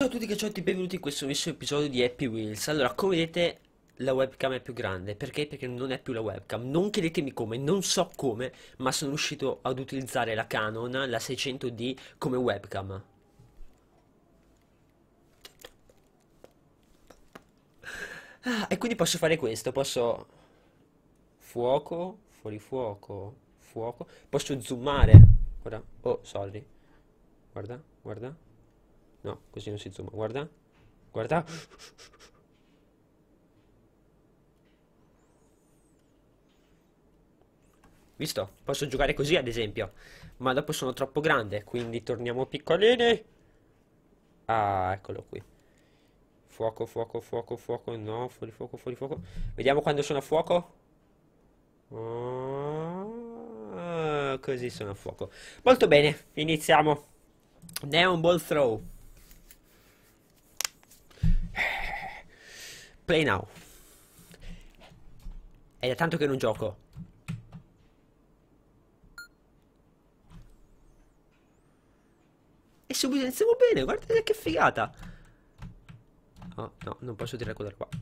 Ciao a tutti cacciati, benvenuti in questo nuovissimo episodio di Happy Wheels. Allora, come vedete la webcam è più grande, perché? Perché non è più la webcam. Non chiedetemi come, non so come, ma sono riuscito ad utilizzare la Canon, la 600D, come webcam. E quindi posso fare questo, posso... Fuoco, fuori fuoco, fuoco. Posso zoomare. Guarda, oh, sorry. Guarda, guarda. No, così non si zooma, guarda. Guarda. Visto? Posso giocare così ad esempio. Ma dopo sono troppo grande, quindi torniamo piccolini. Ah, eccolo qui. Fuoco, fuoco, fuoco, fuoco. No, fuori fuoco, fuori fuoco. Vediamo quando sono a fuoco. Così sono a fuoco. Molto bene, iniziamo. Neon Ball Throw. Play now. È da tanto che non gioco. E subito iniziamo bene, guardate che figata. Oh, no, non posso tirare quella qua.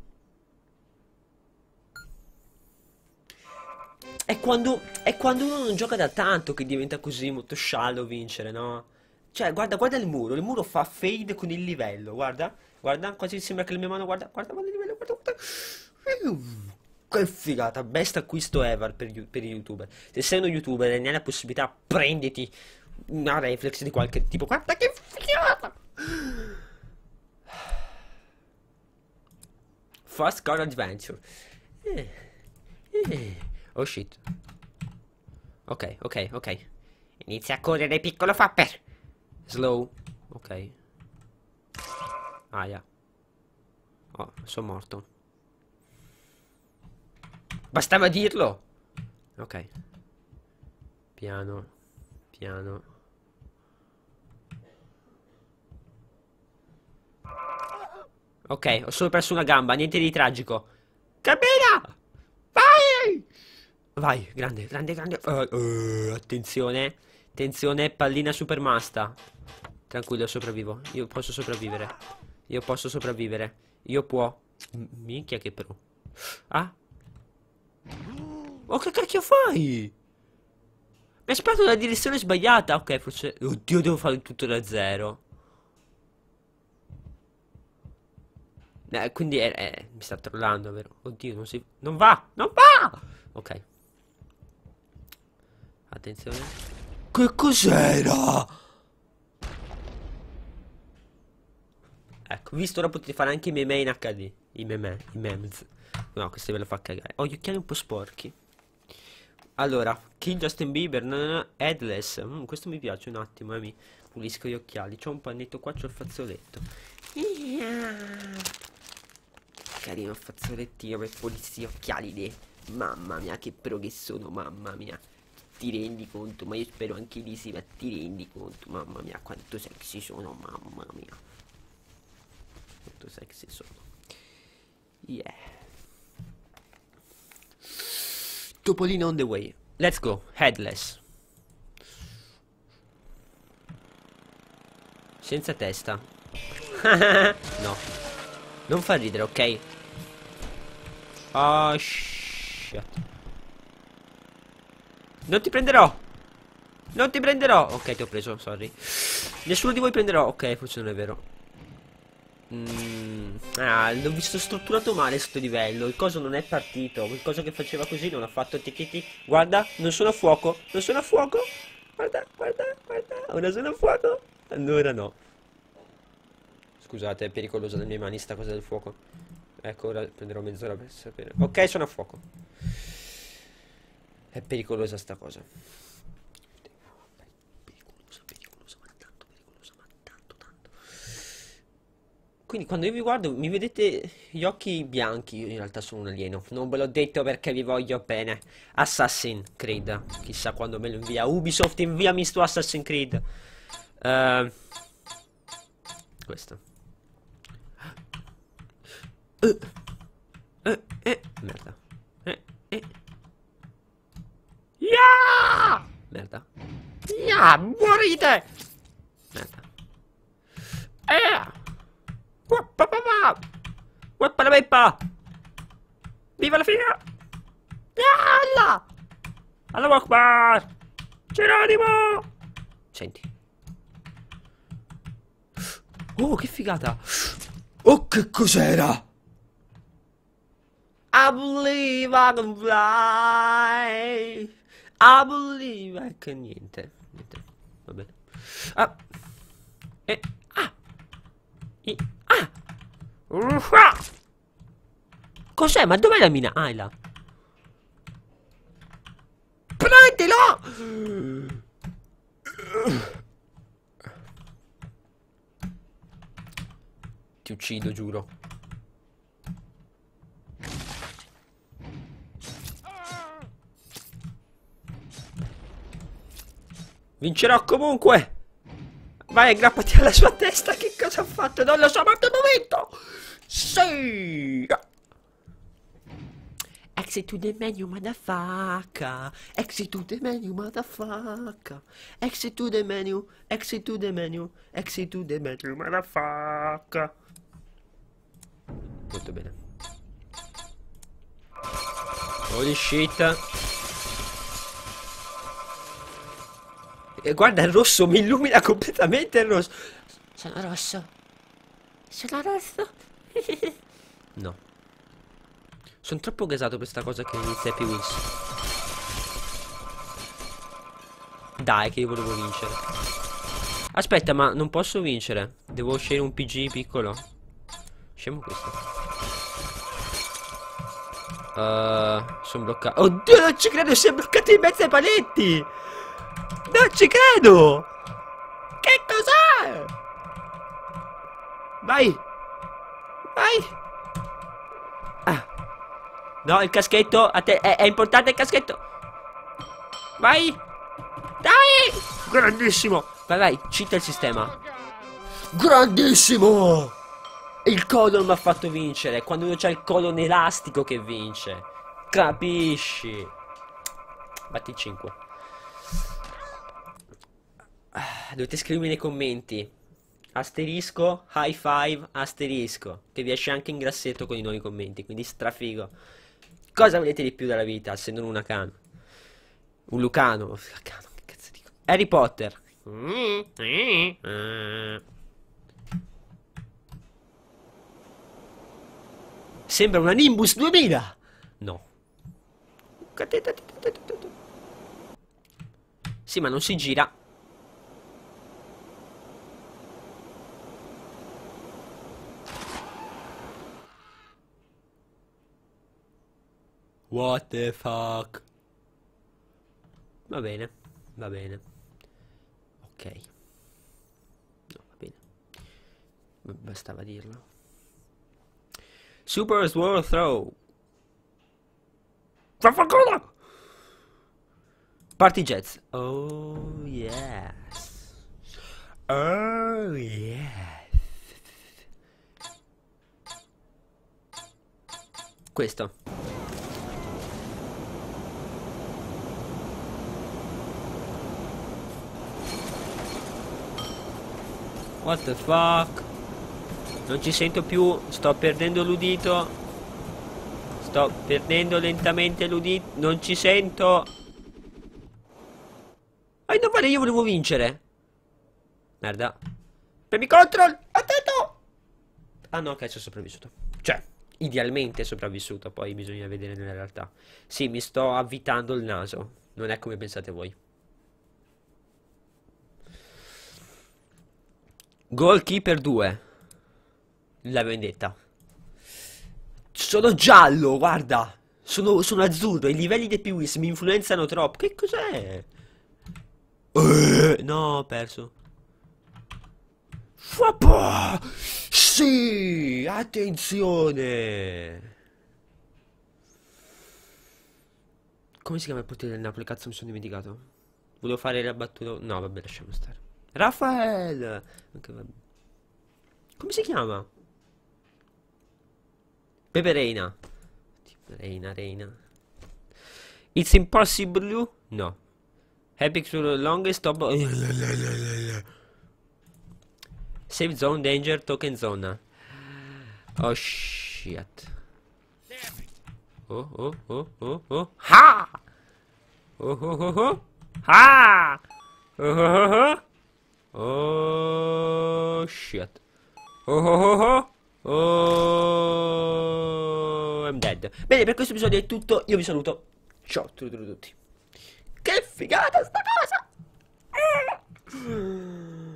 È quando uno non gioca da tanto che diventa così molto sciallo vincere, no? Cioè, guarda, guarda il muro fa fade con il livello, guarda, guarda, quasi sembra che le mie mani, guarda, guarda, guarda il livello, guarda, guarda. Che figata, best acquisto ever per i youtuber. Se sei uno youtuber e ne hai la possibilità, prenditi una reflex di qualche tipo, guarda che figata! Fast Car Adventure. Eh, Oh shit. Ok, ok, ok. Inizia a correre, piccolo Fapper. Slow. Ok. Aia. Oh, sono morto. Bastava dirlo. Ok. Piano. Piano. Ok, ho solo perso una gamba, niente di tragico. Cammina! Vai! Vai, grande, grande, grande. Attenzione. Attenzione, pallina supermasta. Tranquillo, sopravvivo. Io posso sopravvivere. Io posso sopravvivere. Io può. Minchia che pro. Ah? Oh, che cacchio fai? Mi hai sparato nella direzione sbagliata. Ok, forse... Oddio, devo fare tutto da zero. Quindi mi sta trollando, vero? Oddio, non si... Non va! Non va! Ok. Attenzione. Che cos'era? Ecco, visto ora potete fare anche i meme in HD. I meme, i memes. No, questo ve lo fa cagare. Ho gli occhiali un po' sporchi. Allora, Kill Justin Bieber, Headless. Questo mi piace un attimo, mi pulisco gli occhiali. C'ho un pannetto qua, c'ho il fazzoletto. Carino il fazzolettino per pulirsi gli occhiali di... Mamma mia, che pro che sono, mamma mia. Ti rendi conto? Ma io spero anche di sì, ma ti rendi conto? Mamma mia, quanto sexy sono, mamma mia. Quanto sexy sono. Yeah. Topolino on the way. Let's go, Headless. Senza testa. No. Non fa ridere, ok? Oh, shit. Non ti prenderò. Non ti prenderò. Ok, ti ho preso, sorry. Nessuno di voi prenderò. Ok, forse non è vero. L'ho visto strutturato male sto livello. Il coso non è partito. Il coso che faceva così non ha fatto tichiti. Guarda, non sono a fuoco. Non sono a fuoco. Guarda, guarda, guarda. Ora sono a fuoco. Allora no. Scusate, è pericolosa nelle mie mani sta cosa del fuoco. Ecco, ora prenderò mezz'ora per sapere. Ok, sono a fuoco. È pericolosa sta cosa. Pericolosa, pericolosa, ma tanto pericolosa, ma tanto, tanto. Quindi quando io vi guardo, mi vedete gli occhi bianchi. Io in realtà sono un alieno. Non ve l'ho detto perché vi voglio bene. Assassin's Creed. Chissà quando me lo invia. Ubisoft, inviami sto Assassin's Creed. Questo. Merda. Yeah! Merda. Yeah, morite! Merda. Scappa la Peppa! Viva la figa! Yalla! Allahu Akbar! Geronimo! Senti. Oh, che figata! Oh, che cos'era? I believe I can fly. I believe. Che niente. Niente. Va bene. Ah. Ah. Ah. Cos'è? Ma dov'è la mina? Ah, è là. Prendilo! Ti uccido, giuro. Vincerò comunque. Vai, aggrappati alla sua testa. Che cosa ha fatto? Non lo so, ma al momento. Sì. Exit to the menu, motherfucker. Exit to the menu, motherfucker. Exit to the menu. Exit to the menu. Exit to the menu, motherfucker. Molto bene. Holy shit. E guarda il rosso, mi illumina completamente il rosso. Sono rosso. Sono rosso. No. Sono troppo gasato per sta cosa che inizia Happy Wheels. Dai, che io volevo vincere. Aspetta, ma non posso vincere. Devo scegliere un PG piccolo. Scegliamo questo. Sono bloccato. Oddio, non ci credo, si è bloccato in mezzo ai paletti. Non ci credo. Che cos'è? Vai. Vai. Ah. No, il caschetto. A te è importante il caschetto. Vai. Dai. Grandissimo. Vai, vai. Cita il sistema. Grandissimo. Il colon mi ha fatto vincere. Quando uno c'ha il colon elastico che vince. Capisci? Batti 5. Dovete scrivermi nei commenti. Asterisco, high five, asterisco. Che vi esce anche in grassetto con i nuovi commenti. Quindi strafigo. Cosa volete di più dalla vita se non una cana? Un lucano. Lucano, che cazzo dico? Harry Potter. Sembra una Nimbus 2000. No. Sì, ma non si gira. What the fuck? Va bene, va bene. Ok. No, va bene. Bastava dirlo. Super Sword Throw. Vaffanculo! Party Jets. Oh yes. Oh yes. Questo. What the fuck? Non ci sento più. Sto perdendo l'udito. Sto perdendo lentamente l'udito. Non ci sento. Non vale, io volevo vincere. Merda. Premi control. Attento. Ah no, ok, sono sopravvissuto. Cioè, idealmente sopravvissuto. Poi bisogna vedere nella realtà. Sì, mi sto avvitando il naso. Non è come pensate voi. Goalkeeper 2. La vendetta. Sono giallo, guarda. Sono azzurro. I livelli dei Piwis mi influenzano troppo. Che cos'è? No, ho perso. Fuappa! Sì, attenzione. Come si chiama il potere del Napoli? Cazzo, mi sono dimenticato. Volevo fare la battuta. No, vabbè, lasciamo stare. Raffaele. Okay, vabbè. Come si chiama? Pepe Reina. Reina. It's impossible. No. Epic to the longest stop. Save zone, danger, token zone. Oh shh. shit. Oh, oh, oh, oh, oh. Ha! Oh, oh, oh, oh. Ha! Oh, oh, oh, oh. Oh, shit. Oh, oh, oh, oh. Oh, I'm dead. Bene, per questo episodio è tutto. Io vi saluto. Ciao a tutti. Che figata sta cosa!